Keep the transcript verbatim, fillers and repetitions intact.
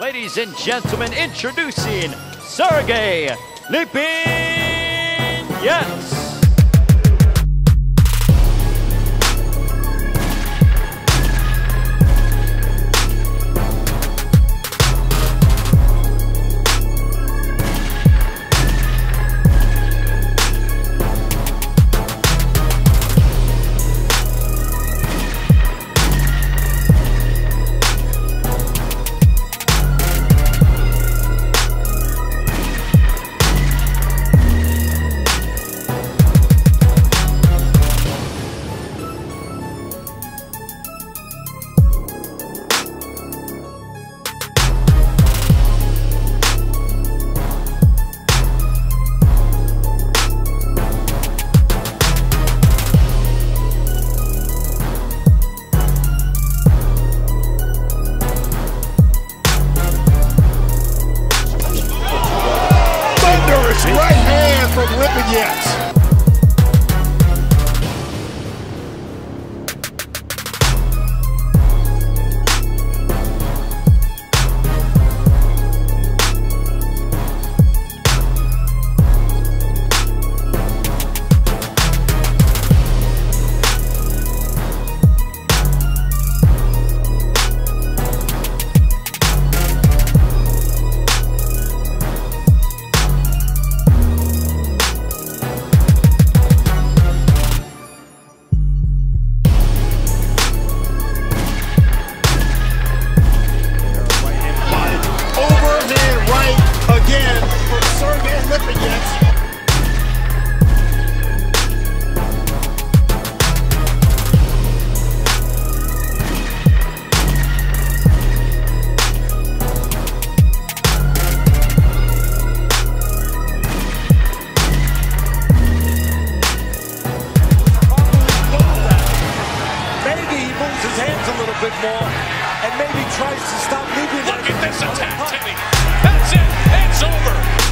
ladies and gentlemen, introducing Sergey Lipinets. Right hand from Lipinets. Again from Sergey Lipinets. Maybe he moves his hands a little bit more and maybe tries to stop moving. Look at this attack, Timmy. That's it. It's over.